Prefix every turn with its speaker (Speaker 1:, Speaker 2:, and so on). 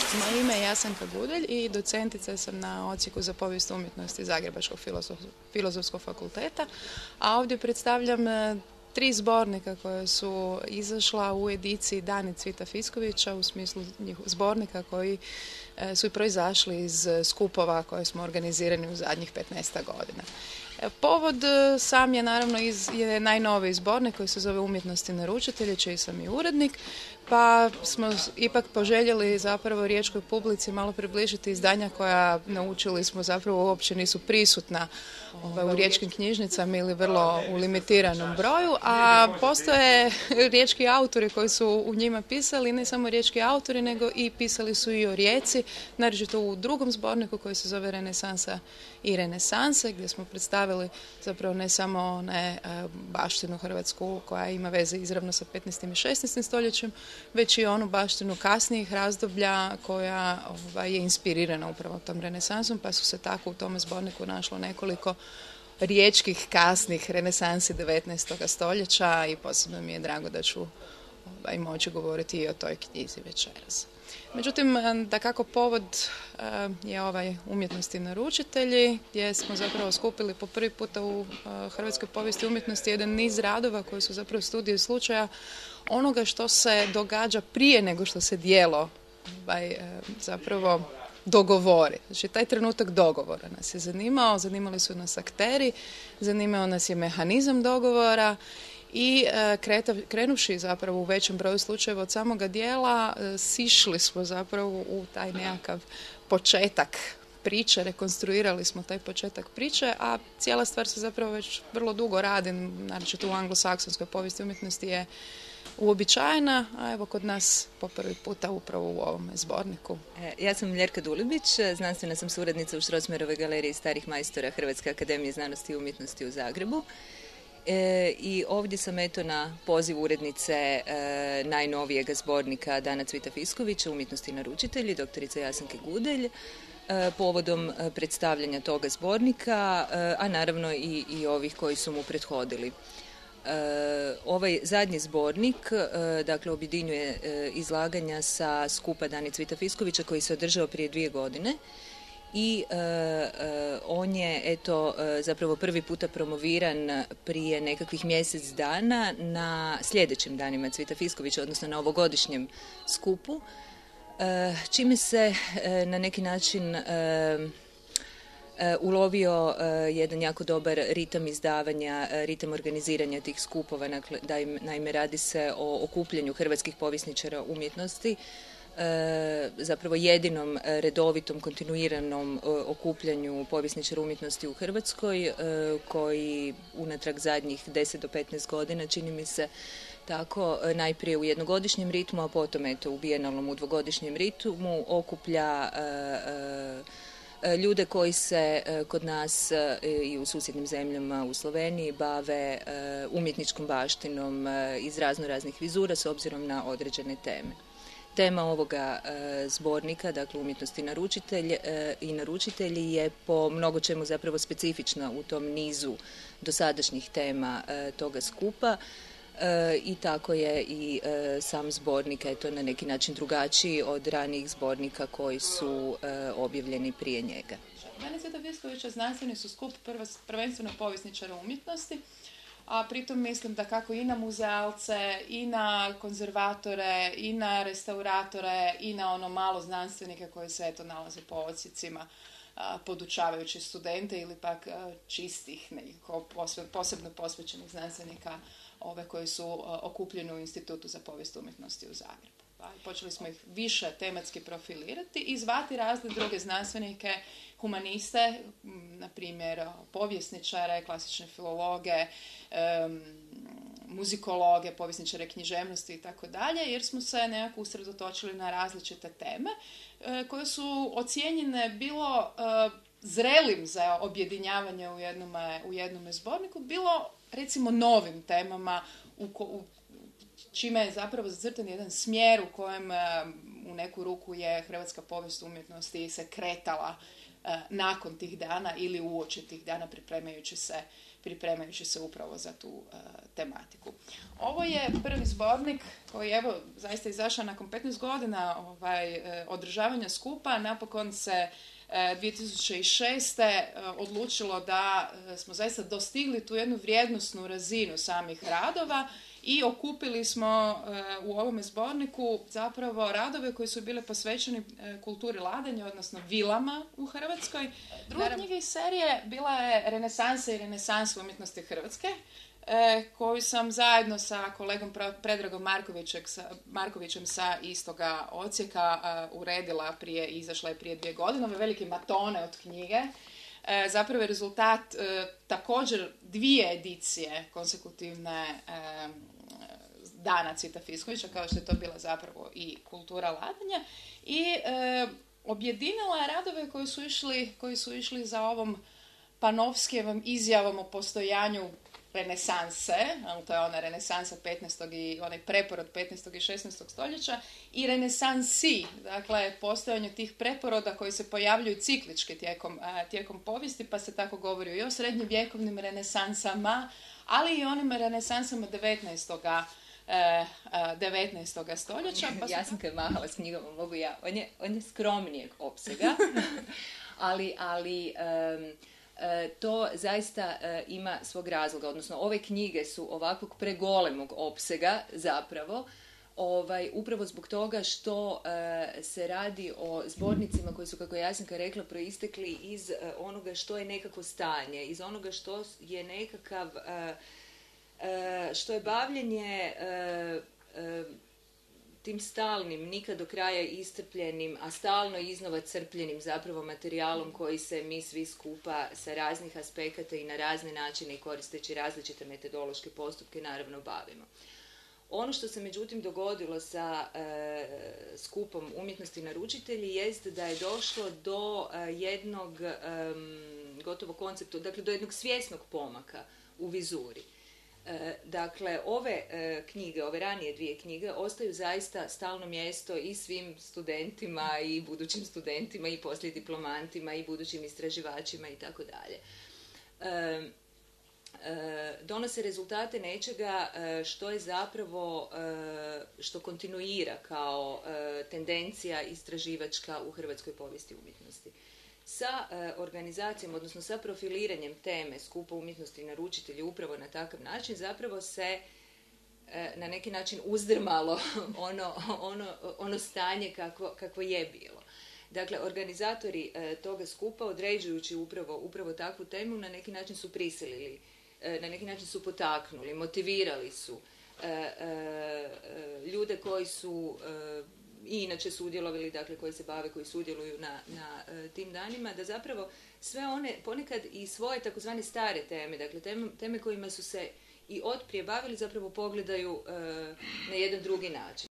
Speaker 1: Moje ime je Jasenka Gudelj i docentica sam na odsjeku za povijest umjetnosti Zagrebačkog filozofskog fakulteta, a ovdje predstavljam tri zbornika koje su izašla u ediciji Dani Cvita Fiskovića, u smislu zbornika koji su i proizašli iz skupova koje smo organizirani u zadnjih 15 godina. Povod sam je naravno je najnoviji zbornik koji se zove Umjetnosti naručitelji, čiji sam i urednik, pa smo ipak poželjeli zapravo riječkoj publici malo približiti izdanja koja, naučili smo, zapravo uopće nisu prisutna u riječkim knjižnicama ili vrlo u limitiranom broju, a postoje riječki autori koji su u njima pisali, ne samo riječki autori, nego i pisali su i o Rijeci, naročito u drugom zborniku koji se zove Renesansa i renesanse, gdje smo predstavili zapravo ne samo baštinu hrvatsku koja ima veze izravno sa 15. i 16. stoljećem, već i onu baštinu kasnijih razdoblja koja je inspirirana upravo tom renesansom, pa su se tako u tome zborniku našlo nekoliko riječkih kasnih renesansi 19. stoljeća i posebno mi je drago da ću moći govoriti i o toj knjizi večeras. Međutim, dakako povod je Umjetnosti naručitelji, gdje smo zapravo skupili po prvi puta u hrvatskoj povijesti umjetnosti jedan niz radova koji su zapravo studije slučaja onoga što se događa prije nego što se djelo zapravo dogovori. Znači, taj trenutak dogovora nas je zanimao, zanimali su nas akteri, zanimao nas je mehanizam dogovora i krenuvši zapravo u većem broju slučajeva od samoga dijela, sišli smo zapravo u taj nekakav početak priče, rekonstruirali smo taj početak priče, a cijela stvar se zapravo već vrlo dugo radi, naročito u anglosaksonskoj povijesti umjetnosti je uobičajena, a evo kod nas po prvi puta upravo u ovome zborniku.
Speaker 2: Ja sam Ljerka Dulibić, znanstvena sam suradnica u Strossmayerovoj galeriji starih majstora Hrvatske akademije znanosti i umjetnosti u Zagrebu. I ovdje sam na poziv urednice najnovijega zbornika Dana Cvita Fiskovića, Umjetnosti naručitelji, doktorice Jasenke Gudelj, povodom predstavljanja toga zbornika, a naravno i ovih koji su mu prethodili. Ovaj zadnji zbornik dakle objedinjuje izlaganja sa skupa Dani Cvita Fiskovića koji se održao prije 2 godine i on je zapravo prvi puta promoviran prije nekakvih mjesec dana na sljedećim danima Cvita Fiskovića, odnosno na ovogodišnjem skupu, čime se na neki način ulovio jedan jako dobar ritam izdavanja, ritam organiziranja tih skupova. Naime, radi se o okupljanju hrvatskih povjesničara umjetnosti, zapravo jedinom redovitom, kontinuiranom okupljanju povjesničara umjetnosti u Hrvatskoj, koji unatrag zadnjih 10 do 15 godina, čini mi se tako, najprije u jednogodišnjem ritmu, a potom u bijenalnom u dvogodišnjem ritmu, okuplja ljude koji se kod nas i u susjednim zemljama u Sloveniji bave umjetničkom baštinom iz raznih vizura s obzirom na određene teme. Tema ovoga zbornika, dakle Umjetnosti i naručitelji, je po mnogo čemu zapravo specifična u tom nizu dosadašnjih tema toga skupa. I tako je i sam zbornik na neki način drugačiji od ranijih zbornika koji su objavljeni prije njega.
Speaker 1: Dana Cvita Fiskovića znanstveni su skup prvenstveno povjesničara umjetnosti, a pritom mislim da kako i na muzealce, i na konzervatore, i na restauratore, i na ono malo znanstvenike koji se nalaze po odsjecima podučavajući studente ili pak čistih, posebno posvećenih znanstvenika koji su okupljeni u Institutu za povijest umjetnosti u Zagrebu. Počeli smo ih više tematski profilirati i zvati razne druge znanstvenike, humaniste, na primjer povjesničare, klasične filologe, muzikologe, povjesničare književnosti i tako dalje, jer smo se nekako usredotočili na različite teme koje su ocijenjene bilo zrelim za objedinjavanje u jednome zborniku, bilo recimo novim temama čime je zapravo zacrtan jedan smjer u kojem u neku ruku je hrvatska povijest umjetnosti se kretala nakon tih dana ili uoči tih dana pripremajući se upravo za tu tematiku. Ovo je prvi zbornik koji evo zaista izašao nakon 15 godina održavanja skupa. Napokon se 2006. Odlučilo da smo zaista dostigli tu jednu vrijednosnu razinu samih radova i okupili smo u ovome zborniku zapravo radove koji su bile posvećeni kulturi ladanja, odnosno vilama u Hrvatskoj. Druga knjiga iz serije bila je Renesansa i renesansa umjetnosti Hrvatske, koju sam zajedno sa kolegom Predragom Markovićem sa istoga odsjeka uredila izašla je prije 2 godine, ove velike matone od knjige. Zapravo je rezultat također 2 edicije konsekutivne Dana Cvita Fiskovića, kao što je to bila zapravo i kultura ladanja, i objedinila je radove koji su išli za ovom Panovskijevom izjavom o postojanju renesanse, to je ona renesansa 15. i onaj preporod 15. i 16. stoljeća, i renesansi, dakle postojanju tih preporoda koji se pojavljuju ciklički tijekom povijesti, pa se tako govori i o srednjovjekovnim renesansama, ali i onim renesansama 19. stoljeća.
Speaker 2: Ja sam kad mahala s knjigom, mogu ja, on je skromnijeg opsega, ali to zaista ima svog razloga, odnosno ove knjige su ovakvog pregolemog opsega zapravo, upravo zbog toga što se radi o zbornicima koji su, kako je Jasenka rekla, proistekli iz onoga što je nekako stanje, iz onoga što je nekakav, što je bavljenje tim stalnim, nikad do kraja iscrpljenim, a stalno iznova crpljenim zapravo materijalom koji se mi svi skupa sa raznih aspekata i na razne načine i koristeći različite metodološke postupke naravno bavimo. Ono što se međutim dogodilo sa skupom umjetnosti naručitelji jest da je došlo do jednog gotovo koncepta, dakle do jednog svjesnog pomaka u vizuri. Dakle, ove knjige, ove ranije 2 knjige ostaju zaista stalno mjesto i svim studentima i budućim studentima i poslije diplomantima i budućim istraživačima i tako dalje. Donose rezultate nečega što je zapravo, što kontinuira kao tendencija istraživačka u hrvatskoj povijesti umjetnosti. Sa organizacijom, odnosno sa profiliranjem teme skupa umjetnosti i naručitelji upravo na takav način zapravo se na neki način uzdrmalo ono stanje kako je bilo. Dakle, organizatori toga skupa, određujući upravo takvu temu, na neki način su prisilili, na neki način su potaknuli, motivirali su ljude koji su i inače sudjelovali, dakle koji se bave, koji sudjeluju na tim danima, da zapravo sve one, ponekad i svoje takozvane stare teme, dakle teme kojima su se i otprije bavili, zapravo pogledaju na jedan drugi način.